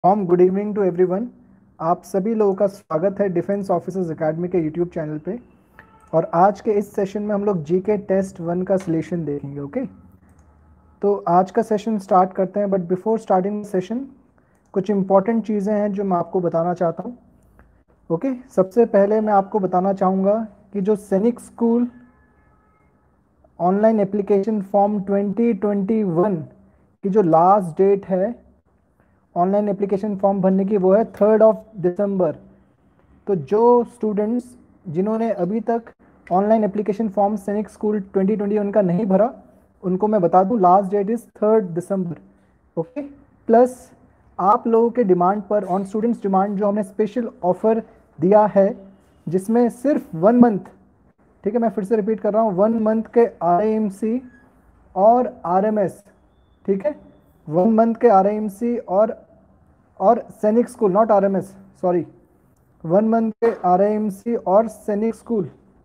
Good evening to everyone. आप सभी लोगों का स्वागत है डिफेंस ऑफिसर्स एकेडमी के यूट्यूब चैनल पे। और आज के इस सेशन में हम लोग जीके टेस्ट 1 का सॉल्यूशन देखेंगे। ओके, तो आज का सेशन स्टार्ट करते हैं, बट बिफोर स्टार्टिंग सेशन कुछ इंपॉर्टेंट चीज़ें हैं जो मैं आपको बताना चाहता हूँ। ओके, सबसे पहले मैं आपको बताना चाहूँगा कि जो सैनिक स्कूल ऑनलाइन एप्लीकेशन फॉर्म 2021 की जो लास्ट डेट है ऑनलाइन एप्लीकेशन फॉर्म भरने की, वो है 3 दिसंबर। तो जो स्टूडेंट्स जिन्होंने अभी तक online application form Sainik school 2021 का नहीं भरा, उनको मैं बता दूं लास्ट डेट इज़ 3 दिसंबर। ओके, प्लस आप लोगों के डिमांड पर, ऑन स्टूडेंट्स डिमांड, जो हमने स्पेशल ऑफर दिया है जिसमें सिर्फ 1 मंथ, ठीक है, मैं फिर से रिपीट कर रहा हूँ, 1 मंथ के RIMC और RMS, ठीक है, 1 मंथ के RIMC और Sainik school, not RMS, sorry, 1 month के RIMC और सैनिक स्कूल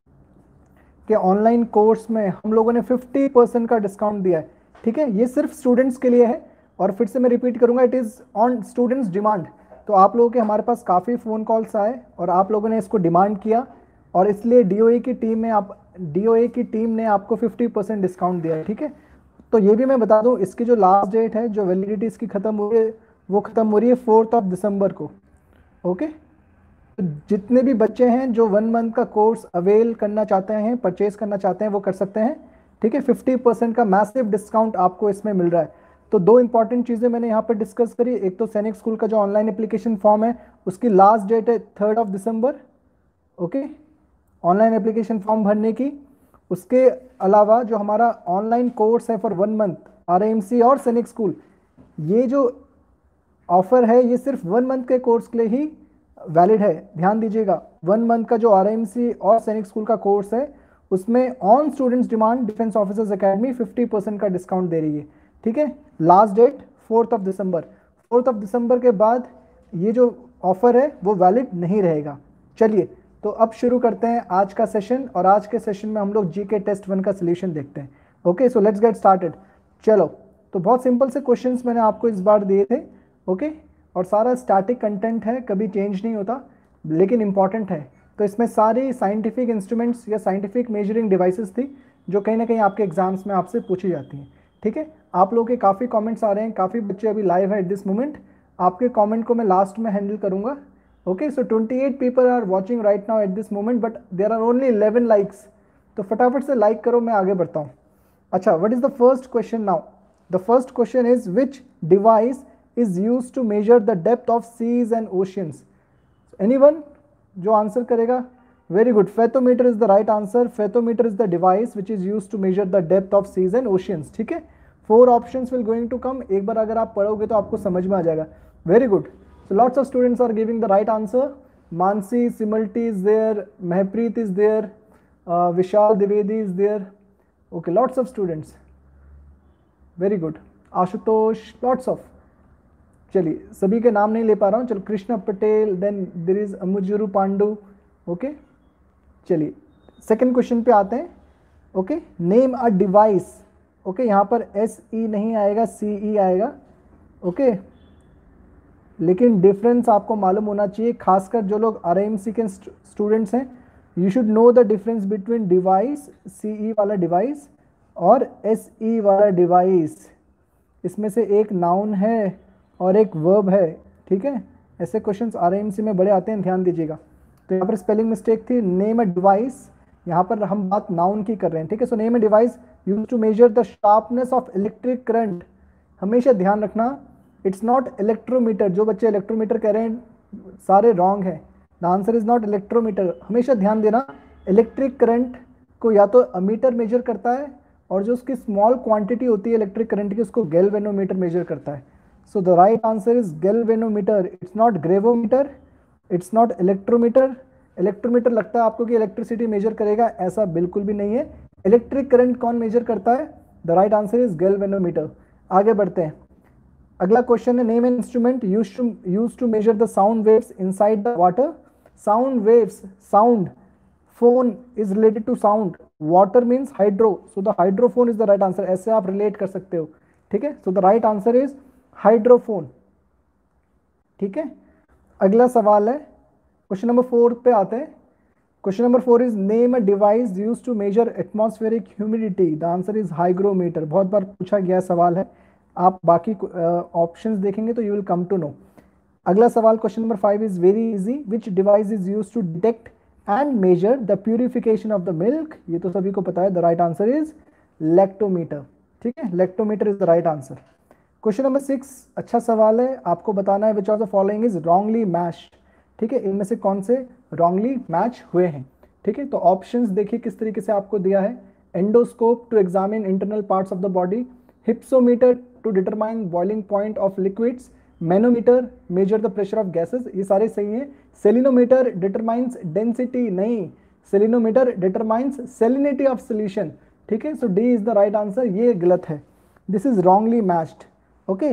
के ऑनलाइन कोर्स में हम लोगों ने 50% का डिस्काउंट दिया है। ठीक है, ये सिर्फ स्टूडेंट्स के लिए है, और फिर से मैं रिपीट करूंगा, it is on students demand. तो आप लोगों के हमारे पास काफ़ी फ़ोन कॉल्स आए और आप लोगों ने इसको डिमांड किया, और इसलिए DOE की टीम ने आपको 50% डिस्काउंट दिया है। ठीक है, तो ये भी मैं बता दूं, इसकी जो लास्ट डेट है, जो वैलिडिटी इसकी ख़त्म हो रही है, वो ख़त्म हो रही है 4 दिसंबर को। ओके, तो जितने भी बच्चे हैं जो 1 मंथ का कोर्स अवेल करना चाहते हैं, परचेज करना चाहते हैं, वो कर सकते हैं। ठीक है, 50% का मैसिव डिस्काउंट आपको इसमें मिल रहा है। तो दो इंपॉर्टेंट चीज़ें मैंने यहाँ पर डिस्कस करी। एक तो सैनिक स्कूल का जो ऑनलाइन एप्लीकेशन फॉर्म है, उसकी लास्ट डेट है 3 दिसंबर। ओके, ऑनलाइन एप्लीकेशन फॉर्म भरने की। उसके अलावा जो हमारा ऑनलाइन कोर्स है फॉर 1 मंथ, RIMC और सैनिक स्कूल, ये जो ऑफर है ये सिर्फ 1 मंथ के कोर्स के लिए ही वैलिड है। ध्यान दीजिएगा, 1 मंथ का जो RIMC और सैनिक स्कूल का कोर्स है, उसमें on students demand defence officers academy 50% का डिस्काउंट दे रही है। ठीक है, लास्ट डेट 4 दिसंबर। 4 दिसंबर के बाद ये जो ऑफर है वो वैलिड नहीं रहेगा। चलिए, तो अब शुरू करते हैं आज का सेशन, और आज के सेशन में हम लोग जीके टेस्ट 1 का सोल्यूशन देखते हैं। Okay, so let's get started. चलो, तो बहुत सिंपल से क्वेश्चंस मैंने आपको इस बार दिए थे। ओके, और सारा स्टैटिक कंटेंट है, कभी चेंज नहीं होता, लेकिन इंपॉर्टेंट है। तो इसमें सारी साइंटिफिक इंस्ट्रूमेंट्स या साइंटिफिक मेजरिंग डिवाइसेस थी, जो कहीं ना कहीं आपके एग्जाम्स में आपसे पूछी जाती हैं। ठीक है, आप लोगों के काफ़ी कमेंट्स आ रहे हैं, काफ़ी बच्चे अभी लाइव है एट दिस मोमेंट। आपके कमेंट को मैं लास्ट में हैंडल करूंगा। Okay, so 28 people are watching right now at this moment, but there are only 11 likes. तो फटाफट से लाइक करो, मैं आगे बढ़ता हूँ। अच्छा, what is the first question now? The first question is which device is used to measure the depth of seas and oceans? Anyone जो आंसर करेगा? Very good, fathometer is the right answer. Fathometer is the device which is used to measure the depth of seas and oceans. ठीक है, 4 options will going to come. एक बार अगर आप पढ़ोगे तो आपको समझ में आ जाएगा। Very good. So lots of students are giving the right answer. Mansi Simulti is there, Mahpreet is there, Vishal Divedi is there. Okay, lots of students. Very good. Ashutosh, lots of. चलिए, सभी के नाम नहीं ले पा रहा हूँ। चलो, Krishna Patel, then there is Amujuru Pandu. Okay, चलिए सेकंड क्वेश्चन पे आते हैं। Okay, name a device. Okay, यहाँ पर SE नहीं आएगा, CE आएगा। ओके, लेकिन डिफरेंस आपको मालूम होना चाहिए, खासकर जो लोग RIMC के स्टूडेंट्स हैं। You should know the difference between device, CE वाला डिवाइस और SE वाला डिवाइस। इसमें से एक नाउन है और एक वर्ब है। ठीक है, ऐसे क्वेश्चंस RIMC में बड़े आते हैं, ध्यान दीजिएगा। तो यहाँ पर स्पेलिंग मिस्टेक थी, नेम अ डिवाइस, यहाँ पर हम बात नाउन की कर रहे हैं। ठीक है, so name a device use to measure the sharpness of electric current. हमेशा ध्यान रखना, इट्स नॉट इलेक्ट्रोमीटर। जो बच्चे इलेक्ट्रोमीटर कह रहे हैं सारे रॉन्ग है। The answer is not electrometer. हमेशा ध्यान देना, इलेक्ट्रिक करंट को या तो अमीटर मेजर करता है, और जो उसकी स्मॉल क्वांटिटी होती है इलेक्ट्रिक करंट की, उसको गैल्वेनोमीटर मेजर करता है। So the right answer is galvanometer. It's not gravimeter, it's not electrometer. Electrometer लगता है आपको कि इलेक्ट्रिसिटी मेजर करेगा, ऐसा बिल्कुल भी नहीं है। इलेक्ट्रिक करंट कौन मेजर करता है? The right answer is galvanometer. आगे बढ़ते हैं, अगला क्वेश्चन है, name an instrument use to measure the sound waves inside the water. Sound waves, sound, phone is related to sound, water means hydro, so the hydrophone is the right answer. ऐसे आप relate कर सकते हो। ठीक है, so the right answer is hydrophone. ठीक है, अगला सवाल है क्वेश्चन नंबर 4 पे आते हैं। Question number 4 is name a device use to measure atmospheric humidity. The answer is hygrometer. बहुत बार पूछा गया सवाल है, आप बाकी ऑप्शंस देखेंगे तो you will come to know. अगला सवाल question number 5 is very easy. Which device is use to detect and measure the purification of the milk. ये तो सभी को पता है, the right answer is lactometer. ठीक है, lactometer is the right answer. Question number 6 अच्छा सवाल है, आपको बताना है which of the following is wrongly matched. ठीक है, इनमें से कौन से रॉन्गली मैच हुए हैं। ठीक है, तो ऑप्शंस देखिए किस तरीके से आपको दिया है। Endoscope to examine internal parts of the body, hypsometer to determine boiling point of liquids, manometer measure the pressure of gases, ये सारे सही हैं। सेलिनोमीटर डिटरमाइंस डेंसिटी, नहीं, salinometer determines salinity of solution. ठीक है, so D is the right answer, ये गलत है, this is wrongly matched. Okay,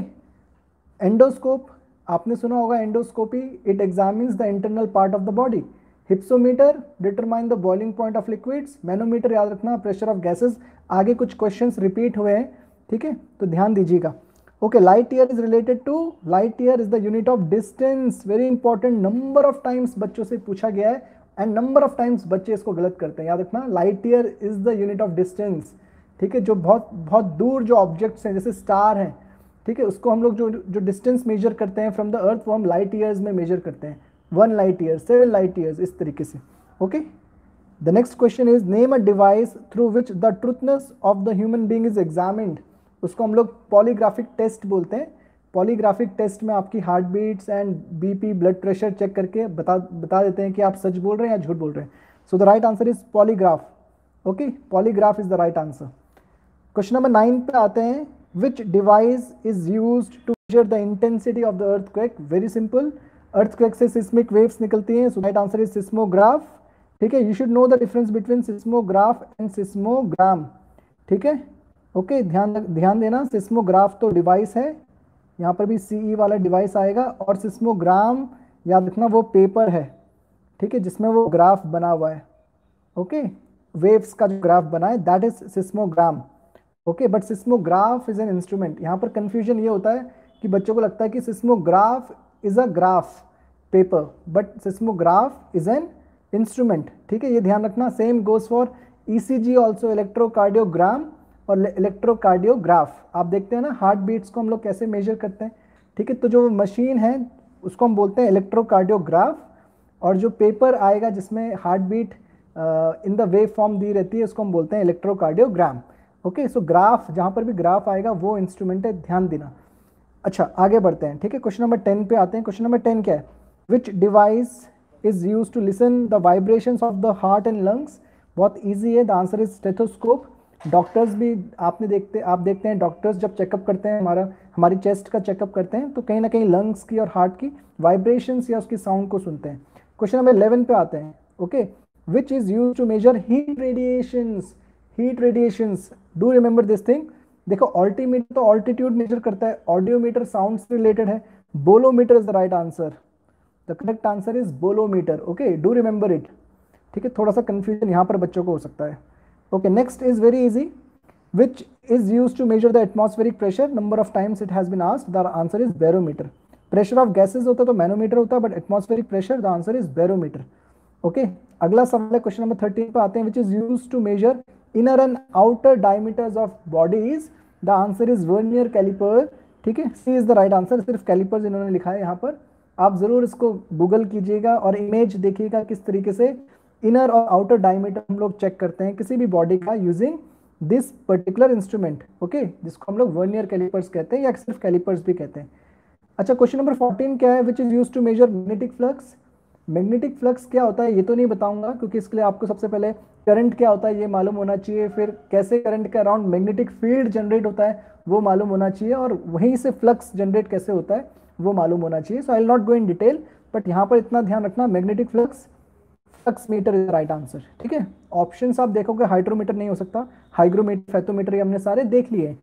endoscope आपने सुना होगा, endoscopy it examines the internal part of the body. Hypsometer determine the boiling point of liquids, manometer याद रखना प्रेशर ऑफ गैसेस। आगे कुछ क्वेश्चंस रिपीट हुए हैं, ठीक है, तो ध्यान दीजिएगा। Okay, light year is related to, light year is the unit of distance, very important, number of times बच्चों से पूछा गया है एंड नंबर ऑफ टाइम्स बच्चे इसको गलत करते हैं, याद रखना, light year is the unit of distance. ठीक है, जो बहुत बहुत दूर जो ऑब्जेक्ट्स हैं जैसे स्टार हैं, ठीक है, उसको हम लोग जो डिस्टेंस मेजर करते हैं फ्रॉम द अर्थ वो हम लाइट ईयर्स में मेजर करते हैं, 1 लाइट ईयर, 7 लाइट ईयर्स, इस तरीके से। Okay, the next question is name a device through which the truthness of the human being is examined. उसको हम लोग पॉलीग्राफिक टेस्ट बोलते हैं। पॉलीग्राफिक टेस्ट में आपकी heart beats and BP blood pressure check करके बता देते हैं कि आप सच बोल रहे हैं या झूठ बोल रहे हैं। So the right answer is polygraph. Okay, polygraph is the right answer. Question number 9 पे आते हैं। Which device is used to measure the intensity of the earthquake? Very simple, earthquake से seismic waves निकलती हैं, so right answer is seismograph। ठीक है, you should know the difference between seismograph and seismogram। ठीक है, ओके, ध्यान देना, seismograph तो डिवाइस है, यहाँ पर भी CE वाला डिवाइस आएगा, और seismogram याद रखना वो पेपर है, ठीक है, जिसमें वो ग्राफ बना हुआ है। ओके, वेव्स का जो ग्राफ बना है that is seismogram। Okay, but seismograph is an instrument. यहाँ पर कंफ्यूजन ये होता है कि बच्चों को लगता है कि seismograph is a graph paper, but seismograph is an instrument. ठीक है, ये ध्यान रखना। Same goes for ECG also, electrocardiogram और इलेक्ट्रोकार्डियोग्राफ। आप देखते हैं ना हार्ट बीट्स को हम लोग कैसे मेजर करते हैं। ठीक है, तो जो मशीन है उसको हम बोलते हैं इलेक्ट्रोकार्डियोग्राफ, और जो पेपर आएगा जिसमें heart beat in the wave form दी रहती है उसको हम बोलते हैं इलेक्ट्रोकार्डियोग्राम। ओके, सो ग्राफ, जहाँ पर भी ग्राफ आएगा वो इंस्ट्रूमेंट है, ध्यान देना। अच्छा, आगे बढ़ते हैं। ठीक है, क्वेश्चन नंबर 10 पे आते हैं। क्वेश्चन नंबर 10 क्या है? Which device is use to listen the vibrations of the heart and lungs. बहुत ईजी है, the answer is stethoscope. Doctors भी आप देखते हैं डॉक्टर्स जब चेकअप करते हैं, हमारी चेस्ट का चेकअप करते हैं, तो कहीं ना कहीं लंग्स की और हार्ट की वाइब्रेशंस या उसकी साउंड को सुनते हैं। क्वेश्चन नंबर 11 पे आते हैं। Okay, which is use to measure heat radiations. Heat radiations, do remember this thing. देखो, ऑल्टीमीटर तो ऑल्टीट्यूड मेजर करता है, ऑडियोमीटर साउंड से रिलेटेड है, bolometer is the right answer. The correct answer is bolometer. Okay, do remember it. ठीक है, थोड़ा सा कंफ्यूजन यहाँ पर बच्चों को हो सकता है। Okay, next is very easy. Which is use to measure the atmospheric pressure, number of times it has been asked, the answer is barometer. Pressure of gases होता तो मैनोमीटर होता, but atmospheric pressure, the answer is barometer. Okay, अगला सवाल है question number 13 पे आते हैं। Which is use to measure inner and outer diameters of bodies, the answer is vernier caliper। ठीक है, C is the right answer। सिर्फ calipers इन्होंने लिखा है यहाँ पर, आप जरूर इसको गूगल कीजिएगा और इमेज देखिएगा किस तरीके से इनर और आउटर डायमीटर हम लोग चेक करते हैं किसी भी बॉडी का using this particular instrument. Okay, जिसको हम लोग वर्नियर कैलिपर्स कहते हैं या सिर्फ कैलिपर्स भी कहते हैं। अच्छा, क्वेश्चन नंबर 14 क्या है? Which is use to measure magnetic flux. Magnetic flux क्या होता है ये तो नहीं बताऊंगा, क्योंकि इसके लिए आपको सबसे पहले करंट क्या होता है ये मालूम होना चाहिए, फिर कैसे करंट के अराउंड मैग्नेटिक फील्ड जनरेट होता है वो मालूम होना चाहिए, और वहीं से फ्लक्स जनरेट कैसे होता है वो मालूम होना चाहिए। So I will not go in detail, but यहाँ पर इतना ध्यान रखना, magnetic flux meter is the right answer. ठीक है, ऑप्शंस आप देखोगे हाइड्रोमीटर नहीं हो सकता, हाइग्रोमीटर, फेथोमीटर, ये हमने सारे देख लिए।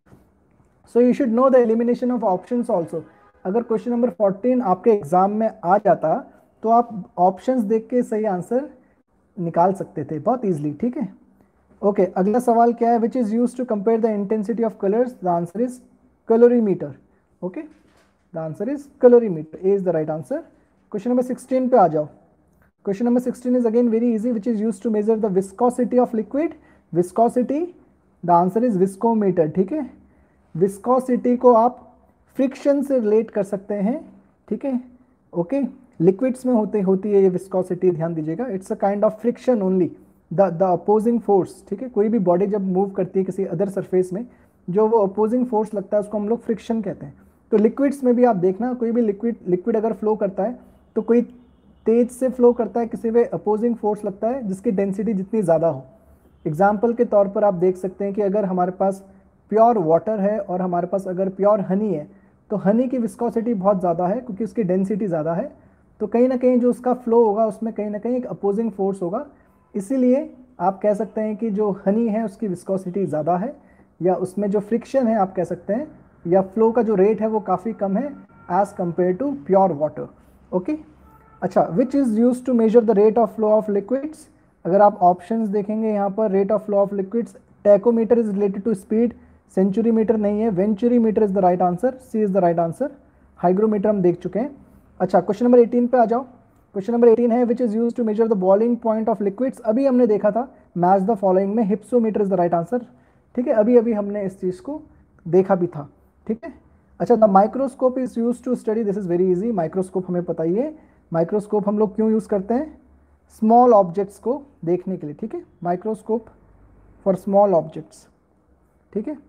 So you should know the elimination of options also. अगर क्वेश्चन नंबर 14 आपके एग्जाम में आ जाता तो आप ऑप्शंस देख के सही आंसर निकाल सकते थे बहुत इजीली। ठीक है, ओके, अगला सवाल क्या है? Which is use to compare the intensity of colours, the answer is colorimeter. Okay, the answer is calorimeter, A is the right answer. Question number 16 पे आ जाओ। Question number 16 is again very easy, which is used to measure the viscosity of liquid. Viscosity, the answer is viscometer, ठीक है। Viscosity को आप friction से relate कर सकते हैं, ठीक है, ओके। लिक्विड्स में होती है ये विस्कोसिटी, ध्यान दीजिएगा, it's a kind of friction only, the opposing force, ठीक है। कोई भी बॉडी जब मूव करती है किसी अदर सरफेस में, जो वो अपोजिंग फोर्स लगता है उसको हम लोग फ्रिक्शन कहते हैं। तो लिक्विड्स में भी आप देखना, कोई भी लिक्विड अगर फ्लो करता है तो कोई तेज से फ्लो करता है, किसी पे अपोजिंग फोर्स लगता है जिसकी डेंसिटी जितनी ज़्यादा हो। एग्जाम्पल के तौर पर आप देख सकते हैं कि अगर हमारे पास प्योर वाटर है और हमारे पास अगर प्योर हनी है, तो हनी की विस्कोसिटी बहुत ज़्यादा है क्योंकि उसकी डेंसिटी ज़्यादा है, तो कहीं ना कहीं जो उसका फ्लो होगा उसमें कहीं ना कहीं एक अपोजिंग फोर्स होगा। इसीलिए आप कह सकते हैं कि जो हनी है उसकी विस्कोसिटी ज़्यादा है, या उसमें जो फ्रिक्शन है आप कह सकते हैं, या फ्लो का जो रेट है वो काफ़ी कम है as compare to pure water, okay. अच्छा, which is use to measure the rate of flow of liquids. अगर आप ऑप्शंस देखेंगे यहाँ पर, rate of flow of liquids, tachometer is related to speed, century meter नहीं है, venturi meter is the right answer, C is the right answer. Hygrometer हम देख चुके हैं। अच्छा, क्वेश्चन नंबर 18 पे आ जाओ। क्वेश्चन नंबर 18 है, which is use to measure the boiling point of liquids. अभी हमने देखा था मैच द फॉलोइंग में, hypsometer is the right answer, ठीक है। अभी अभी हमने इस चीज़ को देखा भी था, ठीक है। अच्छा, the microscope is use to study, this is very easy. Microscope हमें पता ही है, माइक्रोस्कोप हम लोग क्यों यूज़ करते हैं, स्मॉल ऑब्जेक्ट्स को देखने के लिए, ठीक है। माइक्रोस्कोप फॉर स्मॉल ऑब्जेक्ट्स, ठीक है।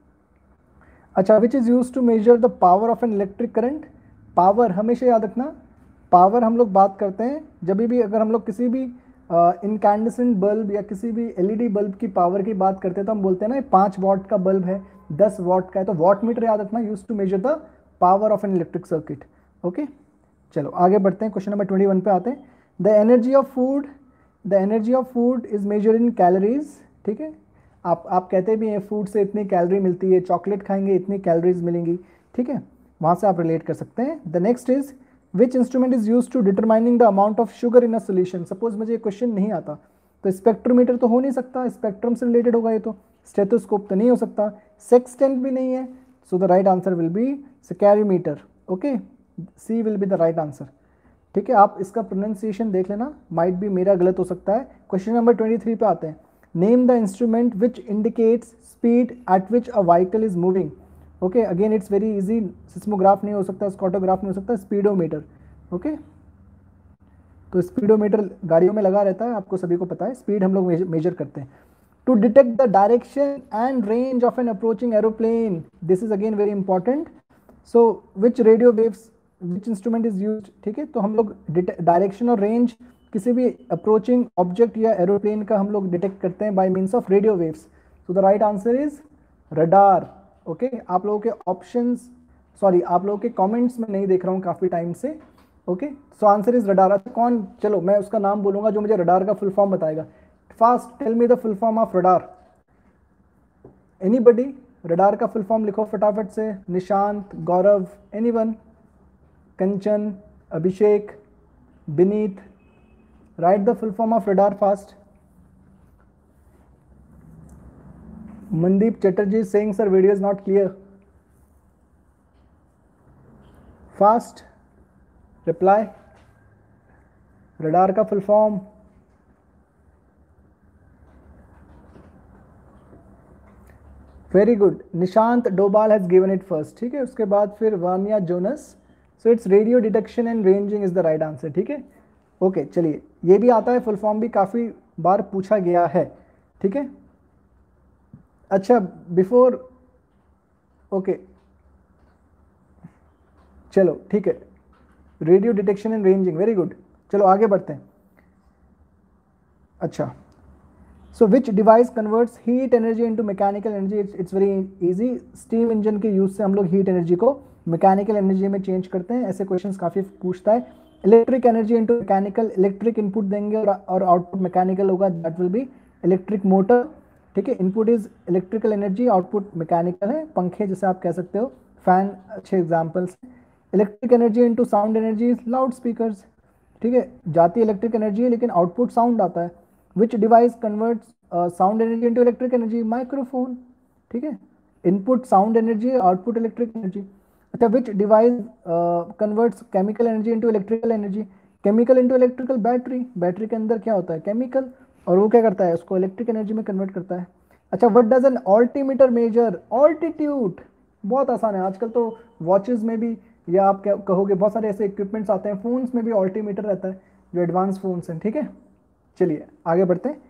अच्छा, which is use to measure the power of an electric current. Power हमेशा याद रखना, पावर हम लोग बात करते हैं जब भी अगर हम लोग किसी भी इनकैंडेसेंट बल्ब या किसी भी एलईडी बल्ब की पावर की बात करते हैं तो हम बोलते हैं ना 5 वॉट का बल्ब है, 10 वॉट का है, तो वॉट मीटर याद रखना, use to measure the power of an electric circuit, okay. चलो आगे बढ़ते हैं, क्वेश्चन नंबर 21 पे आते हैं। The energy of food is measure in calories, ठीक है। आप कहते भी हैं फूड से इतनी कैलोरी मिलती है, चॉकलेट खाएंगे इतनी कैलोरीज मिलेंगी, ठीक है, वहाँ से आप रिलेट कर सकते हैं। The next is, which instrument is use to determining the amount of sugar in a solution. Suppose मुझे क्वेश्चन नहीं आता तो स्पेक्ट्रोमीटर तो हो नहीं सकता, स्पेक्ट्रम से रिलेटेड होगा ये तो, स्टेथोस्कोप तो नहीं हो सकता, सेक्सटेंट भी नहीं है, so the right answer will be saccharimeter, okay, C will be the right answer, ठीक है। आप इसका प्रोनाउंसिएशन देख लेना, माइट भी मेरा गलत हो सकता है। क्वेश्चन नंबर 23 पे आते हैं। Name the instrument which indicates speed at which a vehicle is moving, okay. Again it's very easy, seismograph नहीं हो सकता, स्कॉटोग्राफ नहीं हो सकता, स्पीडोमीटर, ओके। तो स्पीडोमीटर गाड़ियों में लगा रहता है, आपको सभी को पता है, स्पीड हम लोग मेजर करते हैं। To detect the direction and range of an approaching aeroplane, this is again very important. So which radio waves, which instrument is use, ठीक है। तो हम लोग डायरेक्शन और रेंज किसी भी अप्रोचिंग ऑब्जेक्ट या एरोप्लेन का हम लोग डिटेक्ट करते हैं by means of radio waves. So the right answer is radar, okay. आप लोगों के ऑप्शंस, सॉरी आप लोगों के कमेंट्स में नहीं देख रहा हूँ काफ़ी टाइम से, okay. So answer is radar. कौन, चलो मैं उसका नाम बोलूँगा जो मुझे रडार का फुल फॉर्म बताएगा। Fast tell me the full form of radar, anybody, radar का फुल फॉर्म लिखो फटाफट से। Nishant, Gaurav, anyone, Kanchan, Abhishek, Binit, write the full form of radar fast. Mandeep Chatterjee is saying, sir, video is not clear. Fast reply. Radar का full form. Very good. Nishant Dobal has given it first. ठीक है, उसके बाद फिर Vania Jonas. So it's radio detection and ranging is the right answer. ठीक है, okay. चलिए, ये भी आता है, फुल फॉर्म भी काफ़ी बार पूछा गया है, ठीक है। अच्छा, बिफोर, ओके, चलो ठीक है, radio detection and ranging, very good. चलो आगे बढ़ते हैं। अच्छा, so which device converts heat energy into mechanical energy. It's very easy. Steam engine के यूज से हम लोग हीट एनर्जी को मैकेनिकल एनर्जी में चेंज करते हैं, ऐसे क्वेश्चंस काफ़ी पूछता है। Electric energy into mechanical, electric input देंगे और आउटपुट मैकेनिकल होगा, that will be electric motor, ठीक है। Input is electrical energy, output mechanical है, पंखे जैसे आप कह सकते हो, फैन अच्छे examples. Electric energy into sound energy is loud speakers, ठीक है। जाती इलेक्ट्रिक एनर्जी है लेकिन आउटपुट साउंड आता है। Which device converts sound energy into electric energy, microphone, ठीक है। Input sound energy, output electric energy. अच्छा, which device converts chemical energy into electrical energy? Chemical into electrical, battery. Battery के अंदर क्या होता है? केमिकल, और वो क्या करता है? उसको इलेक्ट्रिक एनर्जी में कन्वर्ट करता है। अच्छा, what does an altimeter measure? Altitude. बहुत आसान है, आजकल तो वॉचेस में भी, या आप क्या कहोगे, बहुत सारे ऐसे इक्विपमेंट्स आते हैं, फोन्स में भी ऑल्टीमीटर रहता है, जो एडवांस फोन्स हैं। ठीक है, चलिए आगे बढ़ते हैं।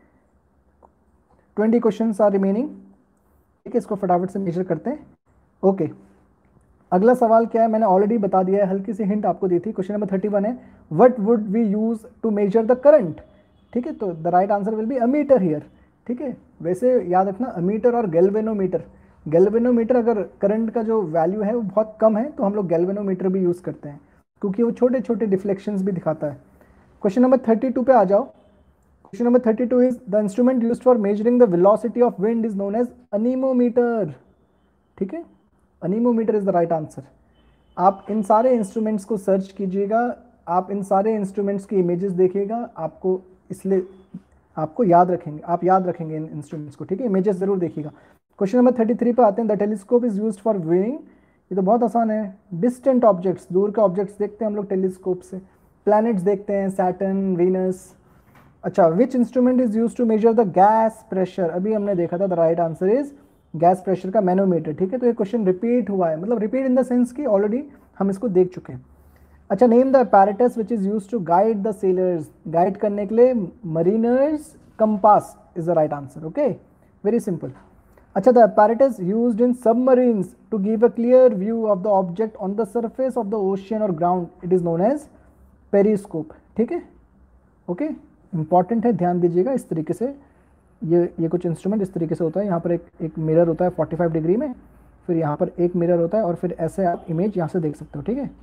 20 क्वेश्चन आर रिमेनिंग। ठीक है, इसको फटाफट से मेजर करते हैं। ओके, अगला सवाल क्या है, मैंने ऑलरेडी बता दिया है, हल्की सी हिंट आपको दी थी। क्वेश्चन नंबर 31 है, what would we use to measure the current? ठीक है, तो the right answer will be ammeter here. ठीक है, वैसे याद रखना, अमीटर और गैल्वेनोमीटर। गैल्वेनोमीटर अगर करंट का जो वैल्यू है वो बहुत कम है तो हम लोग गैल्वेनोमीटर भी यूज़ करते हैं, क्योंकि वो छोटे छोटे डिफ्लेक्शंस भी दिखाता है। क्वेश्चन नंबर 32 पे आ जाओ। Question number 32 is the instrument used for measuring the velocity of wind is known as anemometer. ठीक है, anemometer is the right answer. आप इन सारे इंस्ट्रूमेंट्स को सर्च कीजिएगा, आप इन सारे इंस्ट्रूमेंट्स की इमेजेस देखिएगा, आपको इसलिए आपको याद रखेंगे, आप याद रखेंगे इन इंस्ट्रूमेंट्स को। ठीक है, इमेजेस जरूर देखिएगा। क्वेश्चन नंबर 33 पे आते हैं, the telescope is used for viewing. ये तो बहुत आसान है, डिस्टेंट ऑब्जेक्ट्स, दूर के ऑब्जेक्ट्स देखते हैं हम लोग टेलीस्कोप से, प्लैनेट्स देखते हैं, सैटर्न, वीनस। अच्छा, which instrument is use to measure the gas pressure? अभी हमने देखा था, the right answer is gas pressure का मैनोमीटर। ठीक है, तो ये क्वेश्चन रिपीट हुआ है, मतलब रिपीट इन द सेंस कि ऑलरेडी हम इसको देख चुके हैं। अच्छा, name the apparatus which is use to guide the sailors? Guide करने के लिए mariners compass is the right answer. Okay, very simple. अच्छा, the apparatus used in submarines to give a clear view of the object on the surface of the ocean or ground, it is known as periscope। ठीक है, okay, important है, ध्यान दीजिएगा। इस तरीके से ये कुछ इंस्ट्रूमेंट इस तरीके से होता है, यहाँ पर एक मिरर होता है 45 डिग्री में, फिर यहाँ पर एक मिरर होता है, और फिर ऐसे आप इमेज यहाँ से देख सकते हो। ठीक है,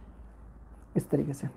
इस तरीके से।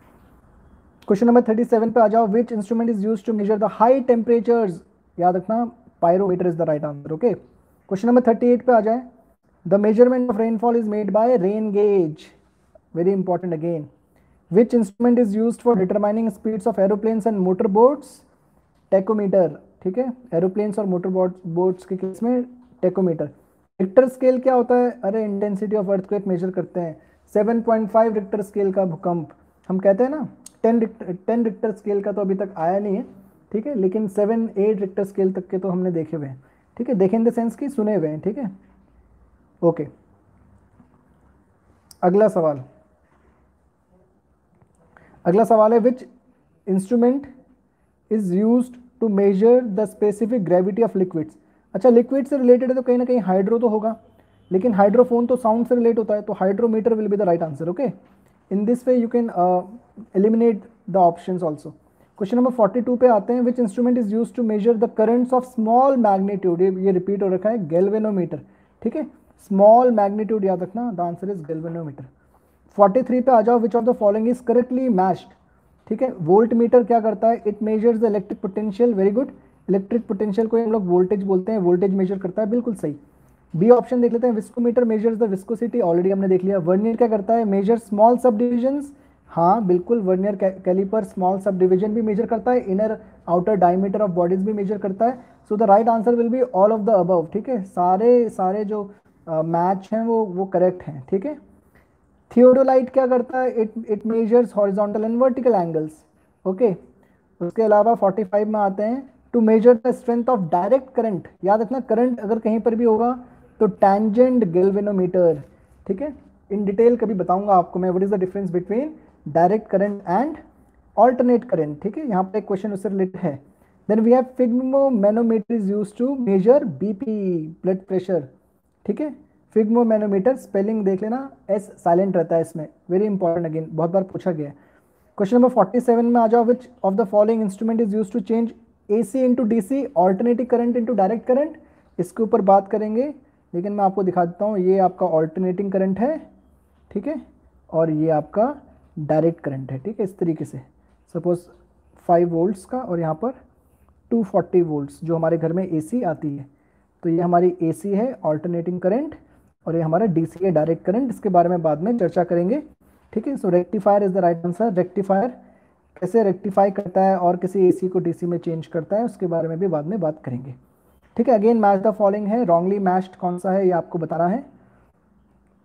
क्वेश्चन नंबर 37 पे आ जाओ, which instrument is use to measure the high temperatures? याद रखना, pyrometer is the right answer. Okay, question number 38 पे आ जाए, the measurement of rainfall is made by rain gauge. Very important again. Which instrument is use for determining speeds of aeroplanes and motor boats? Tachometer. ठीक है, aeroplanes और motor boats के case में tachometer. Richter scale क्या होता है? अरे, intensity of earthquake major करते हैं। 7.5 रिक्टर स्केल का भूकंप, हम कहते हैं ना, 10 रिक्टर स्केल का तो अभी तक आया नहीं है। ठीक है, लेकिन 7-8 रिक्टर स्केल तक के तो हमने देखे हुए हैं। ठीक है, देखे इन द सेंस की सुने हुए हैं। ठीक है, ओके, अगला सवाल। अगला सवाल है, which instrument is used to measure the specific gravity of liquids? अच्छा, लिक्विड से रिलेटेड है तो कहीं ना कहीं हाइड्रो तो होगा, लेकिन हाइड्रोफोन तो साउंड से रिलेट होता है, तो hydrometer will be the right answer. Okay, in this way you can eliminate the options also. Question number 42 पे आते हैं, which instrument is use to measure the currents of small magnitude? ये repeat हो रखा है, गैल्वेनोमीटर। ठीक है, small magnitude याद रखना, द आंसर इज गैल्वेनोमीटर। 43 पे आ जाओ, which of the following is correctly matched? ठीक है, वोल्ट मीटर क्या करता है? It measures the electric potential. Very good, electric potential को हम लोग वोल्टेज बोलते हैं, वोल्टेज मेजर करता है, बिल्कुल सही। बी ऑप्शन देख लेते हैं, viscometer measures the viscosity, already हमने देख लिया। वर्नियर क्या करता है? मेजर स्मॉल सब डिविजन्स, हाँ बिल्कुल, vernier caliper small subdivision भी मेजर करता है, inner outer diameter of bodies भी मेजर करता है। So the right answer will be all of the above. ठीक है, सारे जो मैच हैं वो करेक्ट हैं। ठीक है, थियोडोलाइट क्या करता है? It measures horizontal and vertical angles. Okay, उसके अलावा 45 में आते हैं, to measure the strength of direct current. याद रखना, करंट अगर कहीं पर भी होगा तो टैंजेंट गैल्वेनोमीटर। ठीक है, इन डिटेल कभी बताऊंगा आपको मैं, what is the difference between direct current and alternate current. ठीक है, यहाँ पर एक क्वेश्चन उससे रिलेटेड है। Then we have sphygmomanometer is use to measure BP, blood pressure. ठीक है, फिग्मोमैनोमीटर, स्पेलिंग देख लेना, एस साइलेंट रहता है इसमें, वेरी इंपॉर्टेंट, अगेन बहुत बार पूछा गया है। क्वेश्चन नंबर 47 में आ जाओ, which of the following instrument is use to change AC into DC, alternating current into direct current? इसके ऊपर बात करेंगे, लेकिन मैं आपको दिखा देता हूँ, ये आपका ऑल्टरनेटिंग करंट है। ठीक है, और ये आपका डायरेक्ट करंट है। ठीक है, इस तरीके से सपोज 5 वोल्ट्स का और यहाँ पर 240 वोल्ट्स जो हमारे घर में एसी आती है, तो ये हमारी एसी है ऑल्टरनेटिंग करंट, और ये हमारा डीसी है डायरेक्ट करंट। इसके बारे में बाद में चर्चा करेंगे। ठीक है, so rectifier is the right answer. Rectifier कैसे रेक्टिफाई करता है और किसी एसी को डीसी में चेंज करता है, उसके बारे में भी बाद में बात करेंगे। ठीक है, अगेन मैच द फॉलोइंग है, रॉन्गली मैच्ड कौन सा है ये आपको बताना है।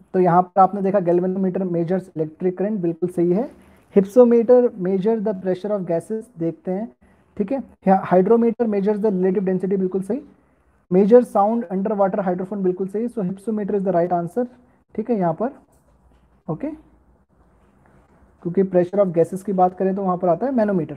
तो यहाँ पर आपने देखा गैल्वेनोमीटर मेजर्स इलेक्ट्रिक करंट, बिल्कुल सही है। Hypsometer measure the pressure of gases, देखते हैं, ठीक है। Hydrometer measures the relative density, बिल्कुल सही। Measure sound under water hydrophone, बिल्कुल सही। So hypsometer is the right answer, ठीक है यहाँ पर, ओके। क्योंकि प्रेशर ऑफ गैसेस की बात करें तो वहां पर आता है मैनोमीटर।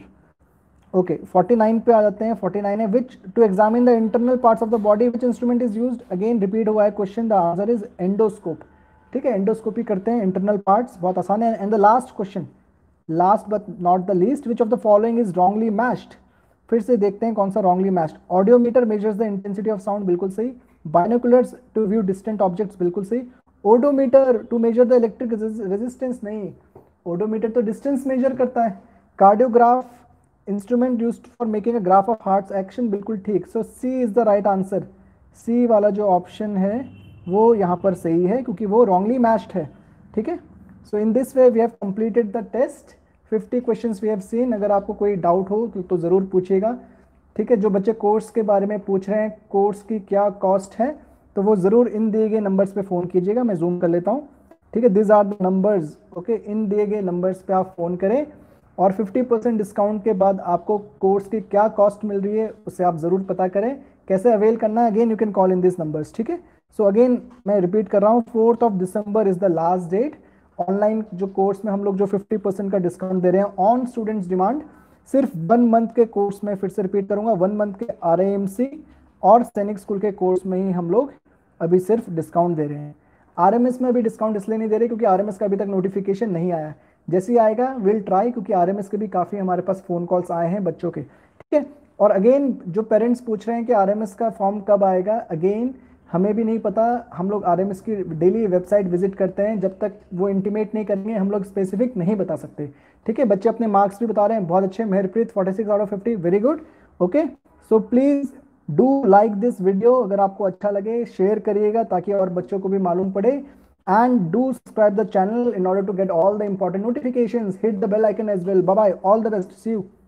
ओके 49 पे आ जाते हैं। 49 है which to examine the internal parts of the body which instrument is used, again repeat हुआ है question, the answer is endoscope, ठीक है। एंडोस्कोपी करते हैं इंटरनल पार्ट्स, बहुत आसान है। And the last question, last but not the least, which of the following is wrongly matched, फिर से देखते हैं कौन सा wrongly matched. Audiometer measures the intensity of sound, बिल्कुल सही। Binoculars to view distant objects, बिल्कुल सही। Odometer to measure the electric resistance, नहीं, ओडोमीटर तो डिस्टेंस मेजर करता है। Cardiograph instrument used for making a graph of heart's action, बिल्कुल ठीक। So C is the right answer, C वाला जो ऑप्शन है वो यहाँ पर सही है, क्योंकि वो रॉन्गली मैच्ड है, ठीक है। So in this way we have completed the test, 50 questions we have seen. अगर आपको कोई डाउट हो तो ज़रूर पूछिएगा, ठीक है। जो बच्चे कोर्स के बारे में पूछ रहे हैं, कोर्स की क्या कॉस्ट है, तो वो ज़रूर इन दिए गए नंबर्स पे फ़ोन कीजिएगा, मैं जूम कर लेता हूँ, ठीक है। This are the numbers, okay. इन दिए गए नंबर्स पे आप फ़ोन करें, और 50% डिस्काउंट के बाद आपको कोर्स की क्या कॉस्ट मिल रही है उसे आप ज़रूर पता करें। कैसे अवेल करना है, again you can call in this numbers, ठीक है। सो अगेन मैं रिपीट कर रहा हूँ, 4 December is the last date. Online जो कोर्स में हम लोग जो 50% का डिस्काउंट दे रहे हैं ऑन स्टूडेंट्स डिमांड, सिर्फ 1 मंथ के कोर्स में, फिर से रिपीट करूंगा, 1 मंथ के RAMC और सैनिक स्कूल के कोर्स में ही हम लोग अभी सिर्फ डिस्काउंट दे रहे हैं। RMS में अभी डिस्काउंट इसलिए नहीं दे रहे क्योंकि RMS का अभी तक नोटिफिकेशन नहीं आया, जैसे ही आएगा विल ट्राई, क्योंकि RMS के भी काफ़ी हमारे पास फ़ोन कॉल्स आए हैं बच्चों के, ठीक है। और अगेन जो पेरेंट्स पूछ रहे हैं कि RMS का फॉर्म कब आएगा, अगेन हमें भी नहीं पता। हम लोग RMS की डेली वेबसाइट विजिट करते हैं, जब तक वो इंटीमेट नहीं करेंगे हम लोग स्पेसिफिक नहीं बता सकते, ठीक है। बच्चे अपने मार्क्स भी बता रहे हैं, बहुत अच्छे। Mehrpreet 46 out of 50, very good, okay. So please do like this video, अगर आपको अच्छा लगे शेयर करिएगा ताकि और बच्चों को भी मालूम पड़े। And do subscribe the channel in order to get all the important notifications. Hit the bell icon as well. Bye bye, all the best, see you.